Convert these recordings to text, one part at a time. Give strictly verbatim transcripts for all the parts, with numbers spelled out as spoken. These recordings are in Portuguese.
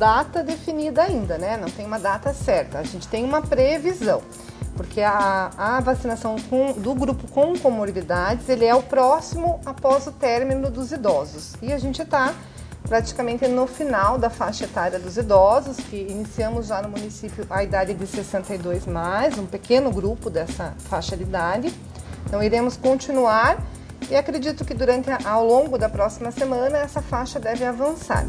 data definida ainda, né? Não tem uma data certa. A gente tem uma previsão, porque a, a vacinação com, do grupo com comorbidades, ele é o próximo após o término dos idosos. E a gente está praticamente no final da faixa etária dos idosos, que iniciamos já no município a idade de sessenta e dois mais, um pequeno grupo dessa faixa de idade. Então iremos continuar e acredito que durante ao longo da próxima semana essa faixa deve avançar.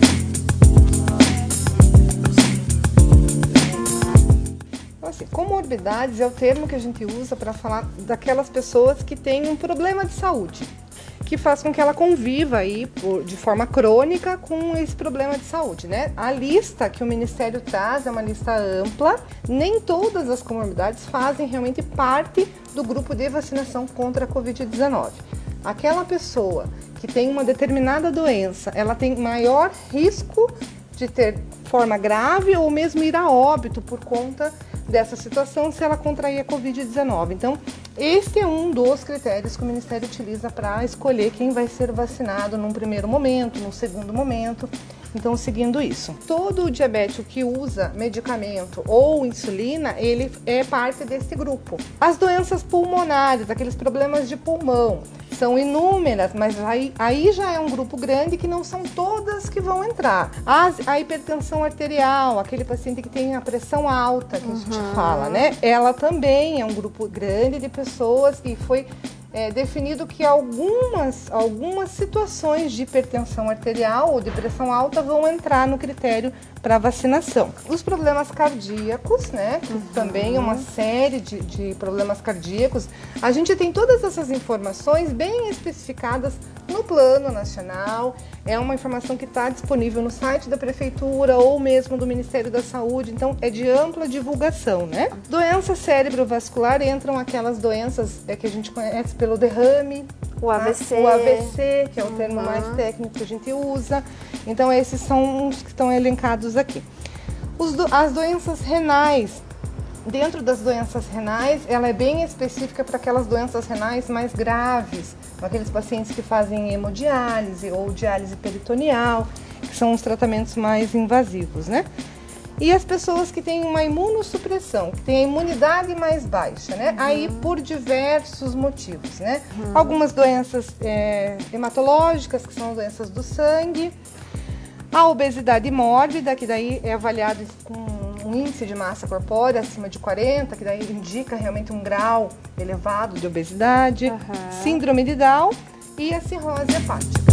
Então, assim, comorbidades é o termo que a gente usa para falar daquelas pessoas que têm um problema de saúde, que faz com que ela conviva aí por, de forma crônica com esse problema de saúde, né? A lista que o Ministério traz é uma lista ampla, nem todas as comorbidades fazem realmente parte do grupo de vacinação contra a covid dezenove. Aquela pessoa que tem uma determinada doença, ela tem maior risco de ter forma grave ou mesmo ir a óbito por conta dessa situação se ela contrair a covid dezenove. Então, esse é um dos critérios que o Ministério utiliza para escolher quem vai ser vacinado num primeiro momento, num segundo momento. Então, seguindo isso. Todo o diabético que usa medicamento ou insulina, ele é parte desse grupo. As doenças pulmonares, aqueles problemas de pulmão, são inúmeras, mas aí, aí já é um grupo grande que não são todas que vão entrar. As, a hipertensão arterial, aquele paciente que tem a pressão alta, que uhum. a gente fala, né? Ela também é um grupo grande de pessoas e foi é, definido que algumas, algumas situações de hipertensão arterial ou de pressão alta vão entrar no critério para vacinação. Os problemas cardíacos, né, que uhum. também é uma série de, de problemas cardíacos, a gente tem todas essas informações bem especificadas no Plano Nacional, é uma informação que está disponível no site da Prefeitura ou mesmo do Ministério da Saúde, então é de ampla divulgação, né? Doença cerebrovascular entram aquelas doenças é, que a gente conhece pelo derrame, o A V C, o A V C, que é o uhum. termo mais técnico que a gente usa. Então esses são os que estão elencados aqui. Os do, as doenças renais, dentro das doenças renais, ela é bem específica para aquelas doenças renais mais graves, aqueles pacientes que fazem hemodiálise ou diálise peritoneal, que são os tratamentos mais invasivos, né? E as pessoas que têm uma imunossupressão, que têm a imunidade mais baixa, né? Uhum. Aí por diversos motivos, né? Uhum. Algumas doenças é, hematológicas, que são doenças do sangue, a obesidade mórbida, que daí é avaliado com um índice de massa corpórea acima de quarenta, que daí indica realmente um grau elevado de obesidade, uhum. síndrome de Down e a cirrose hepática.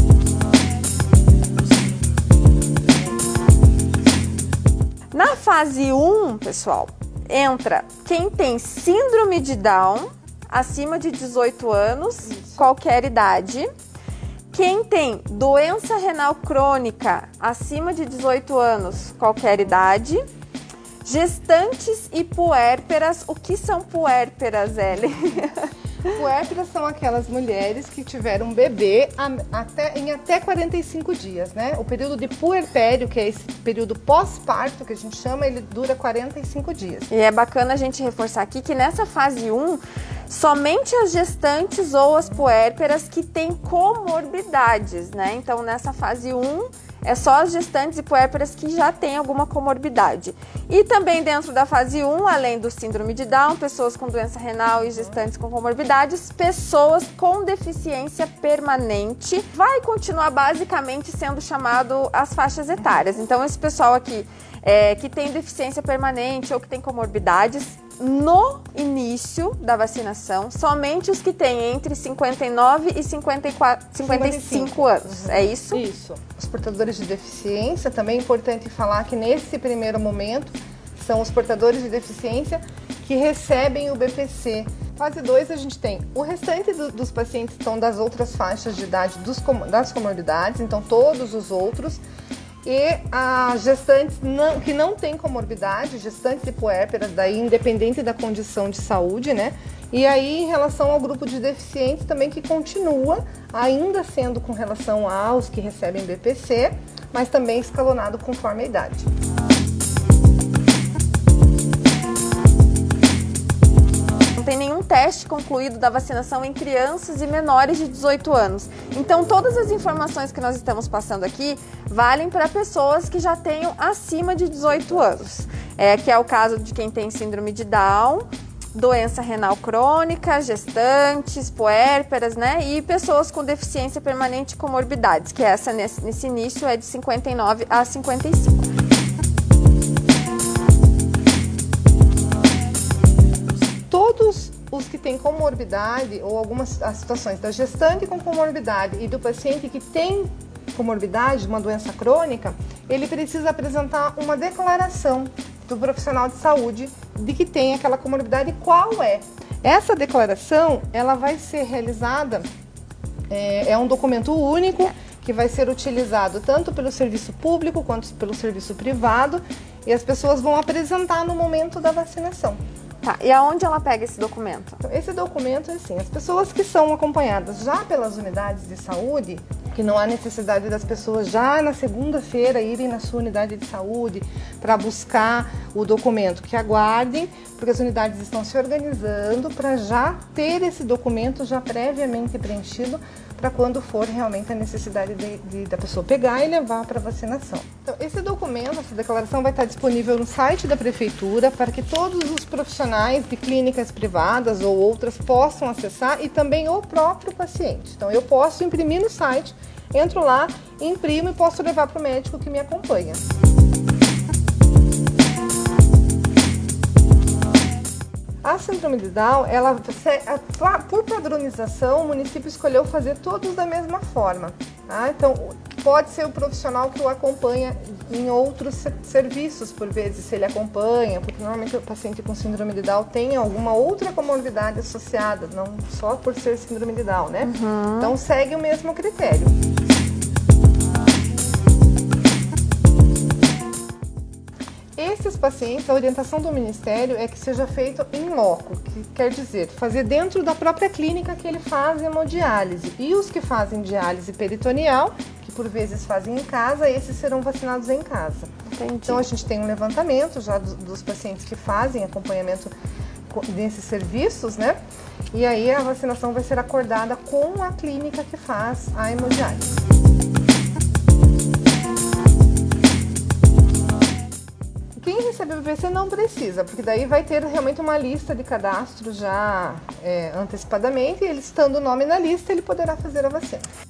Na fase um, pessoal, entra quem tem síndrome de Down, acima de dezoito anos, Isso. qualquer idade. Quem tem doença renal crônica, acima de dezoito anos, qualquer idade. Gestantes e puérperas. O que são puérperas, Ellen? Puérperas são aquelas mulheres que tiveram um bebê até, em até quarenta e cinco dias, né? O período de puerpério, que é esse período pós-parto que a gente chama, ele dura quarenta e cinco dias. E é bacana a gente reforçar aqui que nessa fase um, somente as gestantes ou as puérperas que têm comorbidades, né? Então, nessa fase um, é só as gestantes e puérperas que já têm alguma comorbidade. E também dentro da fase um, além do síndrome de Down, pessoas com doença renal e gestantes com comorbidades, pessoas com deficiência permanente, vai continuar basicamente sendo chamado as faixas etárias. Então, esse pessoal aqui é, que tem deficiência permanente ou que tem comorbidades, no início da vacinação, somente os que têm entre cinquenta e nove e cinquenta e quatro, cinquenta e cinco anos, uhum. é isso? Isso. Os portadores de deficiência, também é importante falar que nesse primeiro momento são os portadores de deficiência que recebem o B P C. Fase dois a gente tem o restante do, dos pacientes que estão das outras faixas de idade dos, das comorbidades, então todos os outros. E as gestantes não, que não têm comorbidade, gestantes e puérperas, daí independente da condição de saúde, né? E aí em relação ao grupo de deficientes também que continua ainda sendo com relação aos que recebem B P C, mas também escalonado conforme a idade. Não tem nenhum teste concluído da vacinação em crianças e menores de dezoito anos. Então, todas as informações que nós estamos passando aqui valem para pessoas que já tenham acima de dezoito anos, é, que é o caso de quem tem síndrome de Down, doença renal crônica, gestantes, puérperas, né? E pessoas com deficiência permanente e comorbidades, que essa nesse, nesse início é de cinquenta e nove a cinquenta e cinco. Todos os que têm comorbidade ou algumas as situações da gestante com comorbidade e do paciente que tem comorbidade, uma doença crônica, ele precisa apresentar uma declaração do profissional de saúde de que tem aquela comorbidade e qual é. Essa declaração, ela vai ser realizada, é, é um documento único que vai ser utilizado tanto pelo serviço público quanto pelo serviço privado e as pessoas vão apresentar no momento da vacinação. Tá, e aonde ela pega esse documento? Então, esse documento é assim, as pessoas que são acompanhadas já pelas unidades de saúde, que não há necessidade das pessoas já na segunda-feira irem na sua unidade de saúde para buscar o documento, que aguardem, porque as unidades estão se organizando para já ter esse documento já previamente preenchido para quando for realmente a necessidade de, de, da pessoa pegar e levar para vacinação. Então, esse documento, essa declaração vai estar disponível no site da Prefeitura para que todos os profissionais de clínicas privadas ou outras possam acessar e também o próprio paciente. Então, eu posso imprimir no site, entro lá, imprimo e posso levar para o médico que me acompanha. A síndrome de Down, ela, por padronização, o município escolheu fazer todos da mesma forma. Tá? Então, pode ser o profissional que o acompanha em outros serviços, por vezes, se ele acompanha, porque normalmente o paciente com síndrome de Down tem alguma outra comorbidade associada, não só por ser síndrome de Down, né? Uhum. Então, segue o mesmo critério. Esses pacientes, a orientação do Ministério é que seja feito em loco, que quer dizer, fazer dentro da própria clínica que ele faz hemodiálise. E os que fazem diálise peritoneal, que por vezes fazem em casa, esses serão vacinados em casa. Entendi. Então a gente tem um levantamento já dos, dos pacientes que fazem acompanhamento desses serviços, né? E aí a vacinação vai ser acordada com a clínica que faz a hemodiálise. Quem recebe o B P C não precisa, porque daí vai ter realmente uma lista de cadastro já é, antecipadamente, e ele estando o nome na lista, ele poderá fazer a vacina.